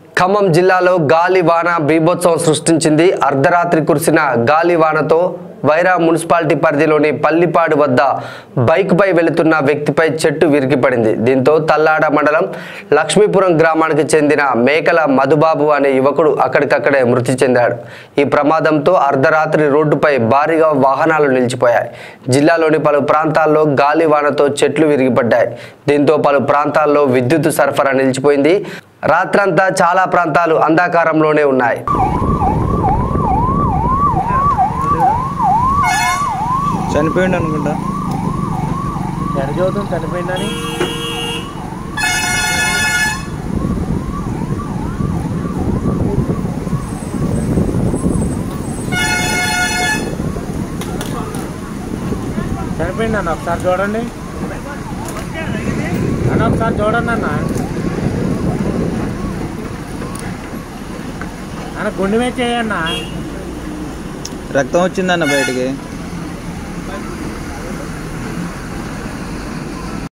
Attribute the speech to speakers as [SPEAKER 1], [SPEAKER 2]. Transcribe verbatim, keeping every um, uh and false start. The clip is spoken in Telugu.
[SPEAKER 1] ఖమ్మం జిల్లాలో గాలి వాన బీభత్సవం సృష్టించింది. అర్ధరాత్రి కురిసిన గాలి వానతో వైరా మున్సిపాలిటీ పరిధిలోని పల్లిపాడు వద్ద బైక్పై వెళుతున్న వ్యక్తిపై చెట్టు విరిగిపడింది. దీంతో తల్లాడ మండలం లక్ష్మీపురం గ్రామానికి చెందిన మేకల మధుబాబు అనే యువకుడు అక్కడికక్కడే మృతి చెందాడు. ఈ ప్రమాదంతో అర్ధరాత్రి రోడ్డుపై భారీగా వాహనాలు నిలిచిపోయాయి. జిల్లాలోని పలు ప్రాంతాల్లో గాలి వానతో చెట్లు విరిగిపడ్డాయి. దీంతో పలు ప్రాంతాల్లో విద్యుత్ సరఫరా నిలిచిపోయింది. రాత్రంతా చాలా ప్రాంతాలు అంధకారంలోనే ఉన్నాయి.
[SPEAKER 2] చనిపోయింది అనుకుంటా.
[SPEAKER 3] చనిపోతుంది చనిపోయిందని చనిపోయింది అన్న. ఒకసారి చూడండి అన్న, ఒకసారి చూడండి అన్న. అన్న గుండె మీద చేయన్న.
[SPEAKER 2] రక్తం వచ్చిందన్న బయటికి.